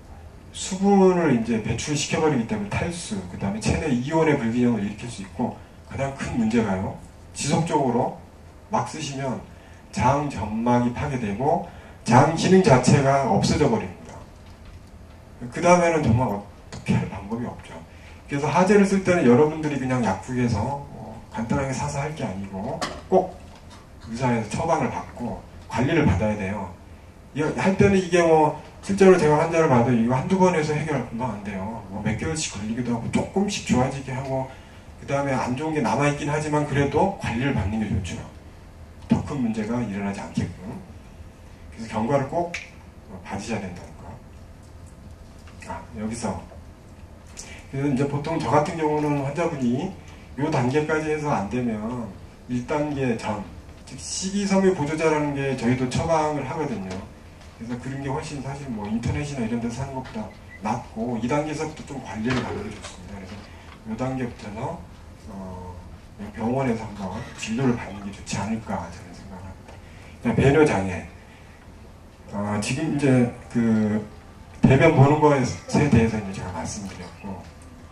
수분을 이제 배출시켜버리기 때문에 탈수, 그 다음에 체내 이온의 불균형을 일으킬 수 있고 가장 큰 문제가요. 지속적으로 막 쓰시면 장 점막이 파괴되고 장 기능 자체가 없어져 버립니다. 그 다음에는 정말 어떻게 할 방법이 없죠. 그래서 하제를 쓸 때는 여러분들이 그냥 약국에서 뭐 간단하게 사서 할 게 아니고 꼭 의사에서 처방을 받고 관리를 받아야 돼요. 할 때는 이게 뭐 실제로 제가 환자를 봐도 이거 한두 번 해서 해결 금방 안 돼요. 뭐 몇 개월씩 걸리기도 하고 조금씩 좋아지게 하고 그 다음에 안 좋은 게 남아있긴 하지만 그래도 관리를 받는 게 좋죠. 더 큰 문제가 일어나지 않게끔. 그래서 경과를 꼭 받으셔야 된다는 거. 아, 여기서. 그래서 이제 보통 저 같은 경우는 환자분이 이 단계까지 해서 안 되면 일 단계 전, 즉 식이섬유 보조제라는 게 저희도 처방을 하거든요. 그래서 그런 게 훨씬 사실 뭐 인터넷이나 이런 데서 사는 것보다 낫고 이 단계에서부터 좀 관리를 받는 게 좋습니다. 그래서 이 단계부터는 어, 병원에서 한번 진료를 받는 게 좋지 않을까 저는 생각합니다. 배뇨 장애. 어, 지금 이제 그 대변 보는 것에 대해서 이제 제가 말씀드렸고,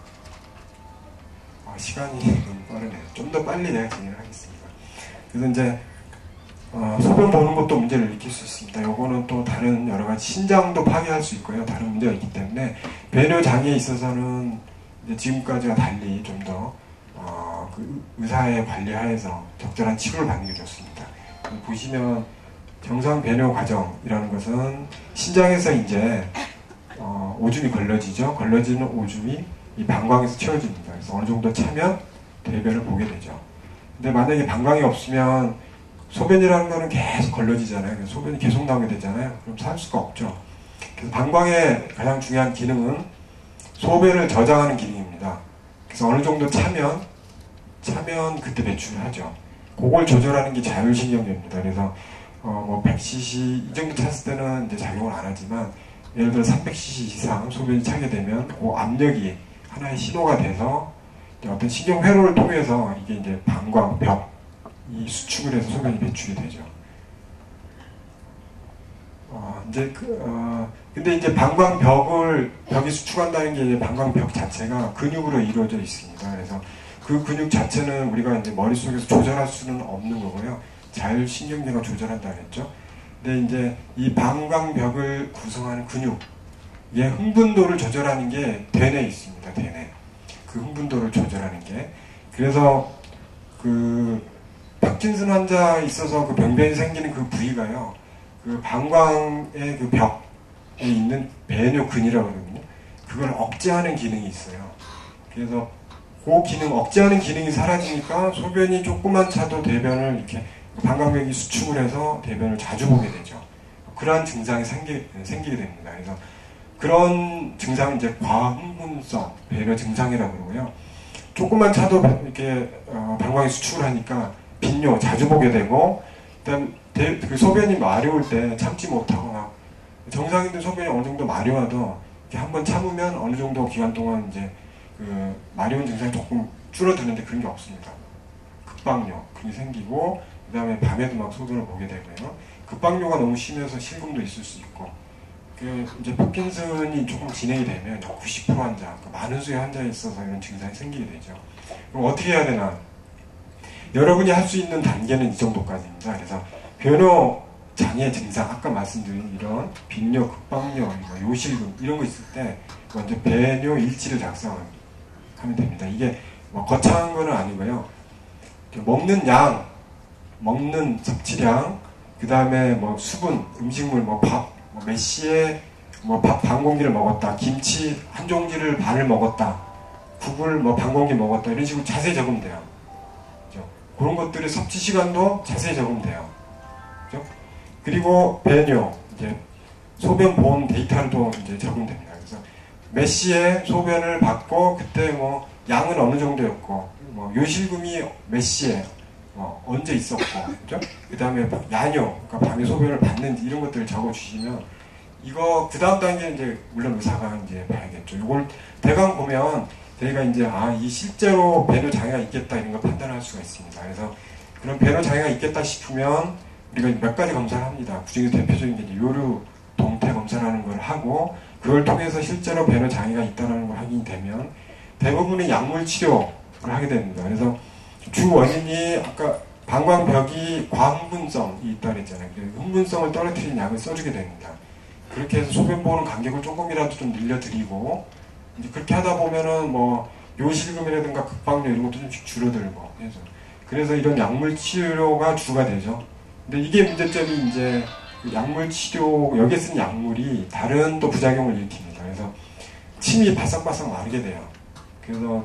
아, 시간이 너무 빠르네요. 좀 더 빨리 내가 진행을 하겠습니다. 그래서 이제 어, 소변 보는 것도 문제를 일으킬 수 있습니다. 요거는 또 다른 여러 가지 신장도 파괴할 수 있고요. 다른 문제가 있기 때문에 배뇨 장애에 있어서는 이제 지금까지와 달리 좀 더 어, 그 의사의 관리하에서 적절한 치료를 받는 게 좋습니다. 보시면 정상 배뇨 과정이라는 것은 신장에서 이제 어, 오줌이 걸러지죠. 걸러지는 오줌이 이 방광에서 채워집니다. 그래서 어느 정도 차면 대변을 보게 되죠. 근데 만약에 방광이 없으면 소변이라는 거는 계속 걸러지잖아요. 그래서 소변이 계속 나오게 되잖아요. 그럼 살 수가 없죠. 그래서 방광의 가장 중요한 기능은 소변을 저장하는 기능입니다. 그래서 어느 정도 차면 차면 그때 배출을 하죠. 그걸 조절하는 게 자율신경계입니다. 그래서 어, 뭐 백 씨씨 이 정도 찼을 때는 이제 작용을 안 하지만 예를 들어 삼백 씨씨 이상 소변이 차게 되면 그 압력이 하나의 신호가 돼서 어떤 신경 회로를 통해서 이게 이제 방광, 벽, 이 수축을 해서 소변이 배출이 되죠. 어, 이제 그, 어, 근데 이제 방광벽을 벽이 수축한다는 게 이제 방광벽 자체가 근육으로 이루어져 있습니다. 그래서 그 근육 자체는 우리가 이제 머릿속에서 조절할 수는 없는 거고요. 자율신경계가 조절한다 그랬죠. 근데 이제 이 방광벽을 구성하는 근육의 흥분도를 조절하는 게 대뇌에 있습니다. 대뇌. 그 흥분도를 조절하는 게. 그래서 그 파킨슨 환자에 있어서 그 병변이 생기는 그 부위가요. 그 방광의 그 벽에 있는 배뇨근이라고 그러거든요. 그걸 억제하는 기능이 있어요. 그래서 그 기능, 억제하는 기능이 사라지니까 소변이 조금만 차도 대변을 이렇게 방광벽이 수축을 해서 대변을 자주 보게 되죠. 그러한 증상이 생기, 생기게 됩니다. 그래서 그런 증상은 이제 과흥분성 배뇨 증상이라고 그러고요. 조금만 차도 이렇게 어, 방광이 수축을 하니까 빈뇨 자주 보게 되고, 그다음 대, 그 소변이 마려울 때 참지 못하거나 정상인들 소변이 어느 정도 마려워도 한번 참으면 어느 정도 기간 동안 이제 그 마려운 증상이 조금 줄어드는데 그런 게 없습니다. 급박뇨 그게 생기고, 그 다음에 밤에도 막 소변을 보게 되고요. 급박뇨가 너무 심해서 실금도 있을 수 있고, 그 이제 파킨슨이 조금 진행이 되면 구십 퍼센트 환자, 그 많은 수의 환자에 있어서 이런 증상이 생기게 되죠. 그럼 어떻게 해야 되나? 여러분이 할 수 있는 단계는 이 정도까지입니다. 그래서 변호 장애 증상, 아까 말씀드린 이런 빈뇨, 급박뇨, 요실금 이런 거 있을 때 먼저 배뇨 일지를 작성하면 됩니다. 이게 뭐 거창한 거는 아니고요. 먹는 양, 먹는 섭취량, 그 다음에 뭐 수분, 음식물, 뭐 밥, 뭐 몇 시에 뭐 밥 반 공기를 먹었다, 김치 한 종지를 반을 먹었다, 국을 뭐 반 공기 먹었다, 이런 식으로 자세히 적으면 돼요. 그죠? 그런 것들의 섭취 시간도 자세히 적으면 돼요. 그죠? 그리고 배뇨, 이제 소변 보험 데이터를 또 이제 적으면 됩니다. 그래서 몇 시에 소변을 받고 그때 뭐 양은 어느 정도였고, 뭐 요실금이 몇 시에 어, 언제 있었고, 그죠? 그 다음에 야뇨, 그러니까 밤에 소변을 받는지 이런 것들을 적어주시면, 이거 그 다음 단계는 이제 물론 의사가 이제 봐야겠죠. 이걸 대강 보면 저희가 이제 아, 이 실제로 배뇨 장애가 있겠다 이런 걸 판단할 수가 있습니다. 그래서 그런 배뇨 장애가 있겠다 싶으면 우리가 몇 가지 검사를 합니다. 그중에서 대표적인 게 이제 요류 동태 검사라는 걸 하고, 그걸 통해서 실제로 배뇨 장애가 있다는 걸 확인이 되면 대부분의 약물 치료를 하게 됩니다. 그래서 주 원인이 아까 방광벽이 과흥분성이 있다고 그랬잖아요. 흥분성을 떨어뜨리는 약을 써주게 됩니다. 그렇게 해서 소변 보는 간격을 조금이라도 좀 늘려드리고, 이제 그렇게 하다 보면은 뭐 요실금이라든가 급박뇨 이런 것도 좀씩 줄어들고 해서, 그래서 이런 약물 치료가 주가 되죠. 근데 이게 문제점이 이제 그 약물 치료, 여기에 쓰는 약물이 다른 또 부작용을 일으킵니다. 그래서 침이 바싹바싹 마르게 돼요. 그래서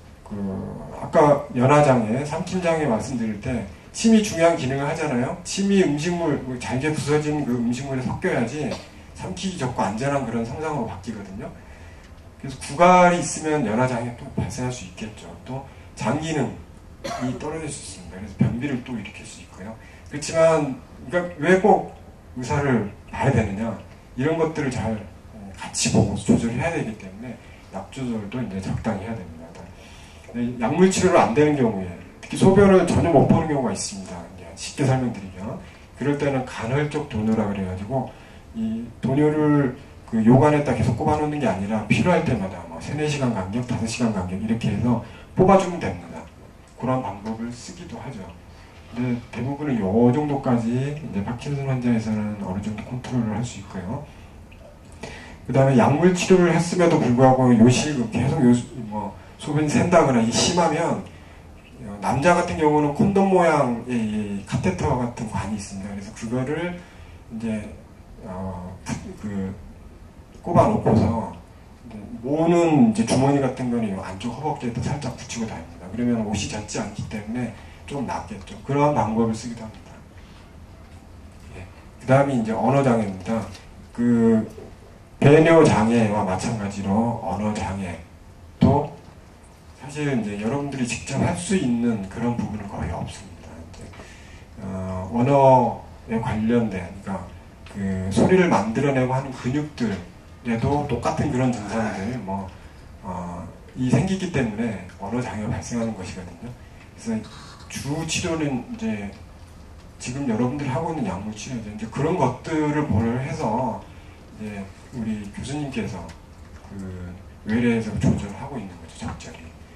그 아까 연화장애, 삼킴장애 말씀드릴 때 침이 중요한 기능을 하잖아요. 침이 음식물, 잘게 부서진 그 음식물에 섞여야지 삼키기 좋고 안전한 그런 상상으로 바뀌거든요. 그래서 구갈이 있으면 연화장애 또 발생할 수 있겠죠. 또 장기능이 떨어질 수 있습니다. 그래서 변비를 또 일으킬 수 있고요. 그렇지만 그러니까 왜 꼭 의사를 봐야 되느냐, 이런 것들을 잘 같이 보고 조절해야 되기 때문에 약 조절도 이제 적당히 해야 됩니다. 네, 약물 치료를 안 되는 경우에 특히 소변을 전혀 못 보는 경우가 있습니다. 쉽게 설명드리면 그럴 때는 간헐적 도뇨라 그래가지고 이 도뇨를 그 요관에다 계속 꼽아놓는 게 아니라 필요할 때마다 뭐 세네 시간 간격, 다섯 시간 간격 이렇게 해서 뽑아주면 됩니다. 그런 방법을 쓰기도 하죠. 근데 대부분은 요 정도까지 이제 파킨슨 환자에서는 어느 정도 컨트롤을 할 수 있고요. 그 다음에 약물 치료를 했음에도 불구하고 요실 계속 요, 뭐 소변이 샌다거나 이 심하면 남자 같은 경우는 콘돔 모양의 카테터 같은 관이 있습니다. 그래서 그거를 이제 어, 그 꼽아 놓고서 모는 이제 주머니 같은 거는 안쪽 허벅지에다 살짝 붙이고 다닙니다. 그러면 옷이 젖지 않기 때문에 좀 낫겠죠. 그런 방법을 쓰기도 합니다. 예. 그 다음이 이제 언어 장애입니다. 그 배뇨 장애와 마찬가지로 언어 장애도 사실 이제 여러분들이 직접 할 수 있는 그런 부분은 거의 없습니다. 이제 어, 언어에 관련된, 그러니까 그 소리를 만들어내고 하는 근육들에도 똑같은 그런 증상들, 뭐, 어, 이 생기기 때문에 언어 장애가 발생하는 것이거든요. 그래서 주 치료는 이제 지금 여러분들이 하고 있는 약물 치료죠. 이제 그런 것들을 보려해서 이제 우리 교수님께서 그 외래에서 조절하고 있는 거죠, 적절히.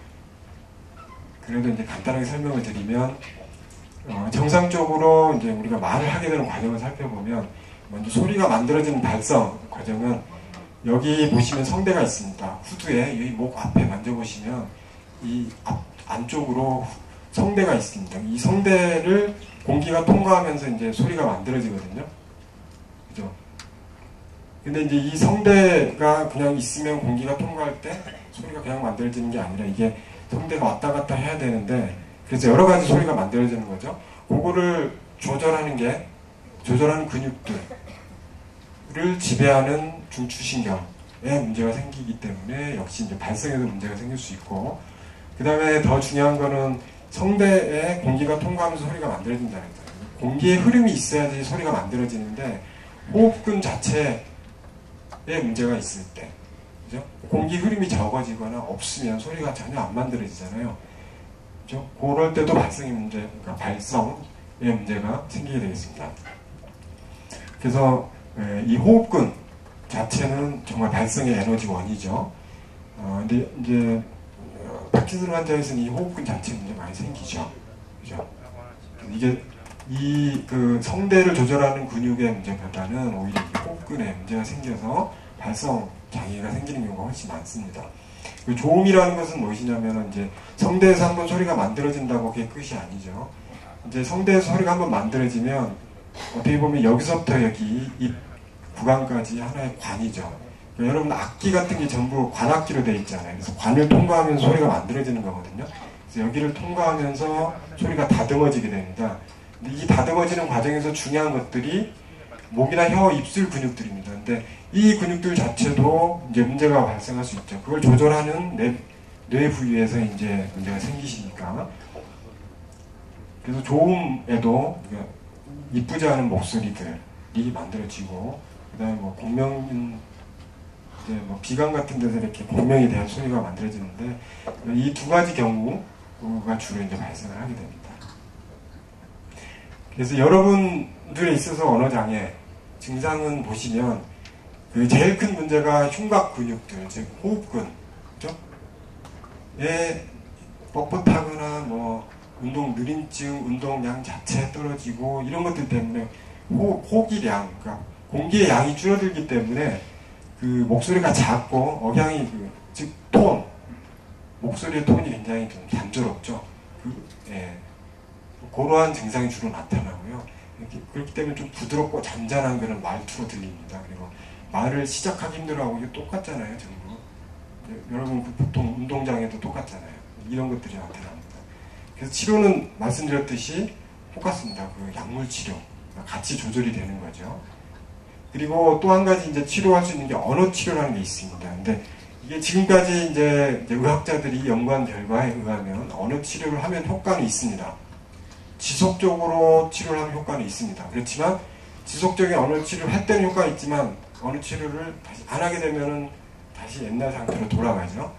그래도 이제 간단하게 설명을 드리면, 어, 정상적으로 이제 우리가 말을 하게 되는 과정을 살펴보면, 먼저 소리가 만들어지는 발성 과정은 여기 보시면 성대가 있습니다. 후두에 여기 목 앞에 만져보시면 이 앞, 안쪽으로 성대가 있습니다. 이 성대를 공기가 통과하면서 이제 소리가 만들어지거든요. 그죠? 근데 이제 이 성대가 그냥 있으면 공기가 통과할 때 소리가 그냥 만들어지는 게 아니라 이게 성대가 왔다 갔다 해야 되는데, 그래서 여러 가지 소리가 만들어지는 거죠. 그거를 조절하는 게, 조절하는 근육들을 지배하는 중추신경에 문제가 생기기 때문에 역시 이제 발성에도 문제가 생길 수 있고, 그 다음에 더 중요한 거는 성대에 공기가 통과하면서 소리가 만들어진다는 거예요. 공기의 흐름이 있어야지 소리가 만들어지는데, 호흡근 자체에 문제가 있을 때, 그죠? 공기 흐름이 적어지거나 없으면 소리가 전혀 안 만들어지잖아요. 그죠? 그럴 때도 발성의 문제, 그러니까 발성의 문제가 생기게 되겠습니다. 그래서 이 호흡근 자체는 정말 발성의 에너지원이죠. 어, 근데 이제 파킨슨 환자에서는 이 호흡근 자체 문제 많이 생기죠. 그죠? 이게 이 그 성대를 조절하는 근육의 문제보다는 오히려 이 호흡근에 문제가 생겨서 발성 장애가 생기는 경우가 훨씬 많습니다. 그 조음이라는 것은 무엇이냐면 이제 성대에서 한번 소리가 만들어진다고 그게 끝이 아니죠. 이제 성대에서 소리가 한번 만들어지면 어떻게 보면 여기서부터 여기 이 구간까지 하나의 관이죠. 그러니까 여러분 악기 같은 게 전부 관악기로 되어 있잖아요. 그래서 관을 통과하면서 소리가 만들어지는 거거든요. 그래서 여기를 통과하면서 소리가 다듬어지게 됩니다. 근데 이 다듬어지는 과정에서 중요한 것들이 목이나 혀, 입술 근육들입니다. 근데 이 근육들 자체도 이제 문제가 발생할 수 있죠. 그걸 조절하는 뇌, 뇌 부위에서 이제 문제가 생기시니까. 그래서 조음에도 이쁘지 않은 목소리들이 만들어지고, 그 다음에 뭐 공명, 이제 뭐 비강 같은 데서 이렇게 공명에 대한 소리가 만들어지는데, 이 두 가지 경우가 주로 이제 발생을 하게 됩니다. 그래서 여러분들에 있어서 언어장애 증상은 보시면 그 제일 큰 문제가 흉곽 근육들, 즉 호흡근, 그죠? 에 뻣뻣하거나 뭐 운동 느림증, 운동량 자체 떨어지고 이런 것들 때문에 호, 호기량, 그러니까 공기의 양이 줄어들기 때문에 그 목소리가 작고 억양이 그, 즉 톤, 목소리의 톤이 굉장히 좀 단조롭죠. 그, 예. 그러한 증상이 주로 나타나고요. 이렇게, 그렇기 때문에 좀 부드럽고 잔잔한 그런 말투로 들립니다. 그리고 말을 시작하기 힘들어하고 이게 똑같잖아요, 전부. 여러분 그 보통 운동장에도 똑같잖아요. 이런 것들이 나타납니다. 그래서 치료는 말씀드렸듯이 똑같습니다. 그 약물 치료 같이 조절이 되는 거죠. 그리고 또 한 가지 이제 치료할 수 있는 게 언어 치료라는 게 있습니다. 근데 이게 지금까지 이제, 이제 의학자들이 연구한 결과에 의하면 언어 치료를 하면 효과는 있습니다. 지속적으로 치료를 하면 효과는 있습니다. 그렇지만 지속적인 언어 치료를 할 때는 효과가 있지만 언어 치료를 다시 안 하게 되면은 다시 옛날 상태로 돌아가죠.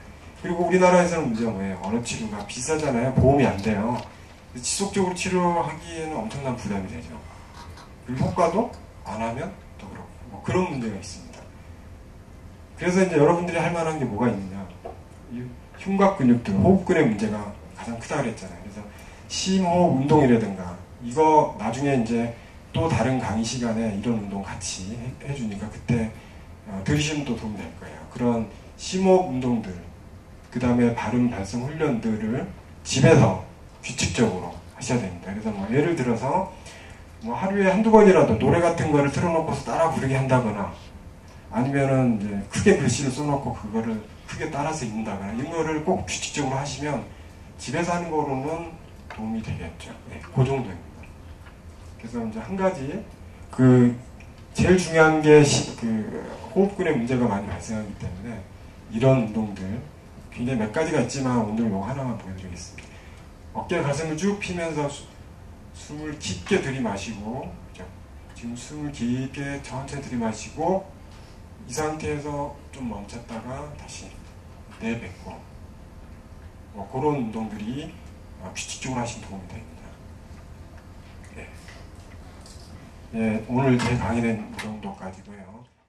그리고 우리나라에서는 문제가 뭐예요? 언어치료가 비싸잖아요. 보험이 안 돼요. 지속적으로 치료하기에는 엄청난 부담이 되죠. 그리고 효과도 안 하면 또 그렇고 뭐 그런 문제가 있습니다. 그래서 이제 여러분들이 할 만한 게 뭐가 있느냐? 이 흉곽 근육들, 호흡근의 문제가 가장 크다 그랬잖아요. 그래서 심호흡 운동이라든가 이거 나중에 이제 또 다른 강의 시간에 이런 운동 같이 해, 해주니까 그때 어, 들으시면 또 도움이 될 거예요. 그런 심호흡 운동들, 그 다음에 발음 발성 훈련들을 집에서 규칙적으로 하셔야 됩니다. 그래서 뭐 예를 들어서 뭐 하루에 한두 번이라도 노래 같은 거를 틀어놓고서 따라 부르게 한다거나 아니면은 이제 크게 글씨를 써놓고 그거를 크게 따라서 읽는다거나 이런 거를 꼭 규칙적으로 하시면 집에서 하는 거로는 도움이 되겠죠. 네, 그 정도입니다. 그래서 이제 한 가지 그 제일 중요한 게 시, 그 호흡근의 문제가 많이 발생하기 때문에 이런 운동들 굉장히 몇 가지가 있지만 오늘 이거 하나만 보여드리겠습니다. 어깨 가슴을 쭉 피면서 수, 숨을 깊게 들이마시고 그렇죠? 지금 숨을 깊게 천천히 들이마시고 이 상태에서 좀 멈췄다가 다시 내뱉고 뭐 그런 운동들이 규칙적으로 하시면 도움이 됩니다. 네. 네, 오늘 제 강의는 이 정도까지고요.